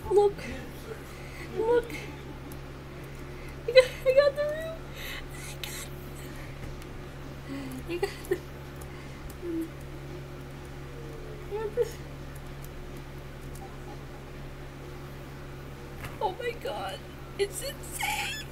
Look. Look. I got the room. I got the... I got this. Oh my god. It's insane.